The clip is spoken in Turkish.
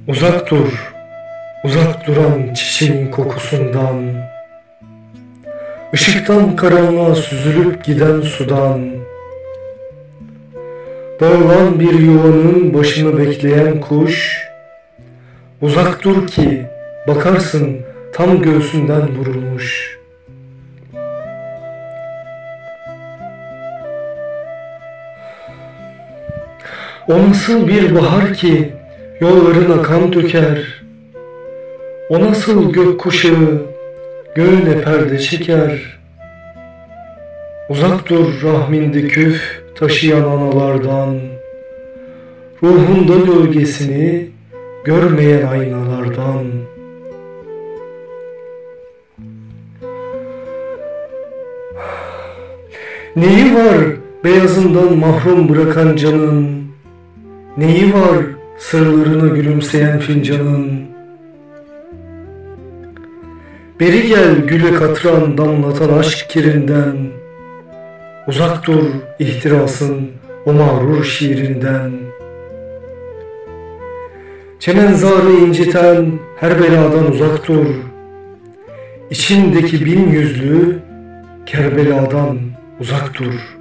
Uzak dur, uzak duran çiçeğin kokusundan, ışıktan karanlığa süzülüp giden sudan, dağılan bir yuvanın başını bekleyen kuş, uzak dur ki bakarsın tam göğsünden vurulmuş. O nasıl bir bahar ki yollarına kan döker, o nasıl gökkuşağı göğüne perde çeker. Uzak dur rahminde küf taşıyan analardan, ruhunda gölgesini görmeyen aynalardan. Neyi var beyazından mahrum bırakan canın, neyi var sırlarını gülümseyen fincanın? Beri gel güle katran damlatan aşk kirinden, uzak dur ihtirasın o mağrur şiirinden. Çemenzarı inciten her beladan uzak dur, İçindeki bin yüzlü Kerbeladan uzak dur.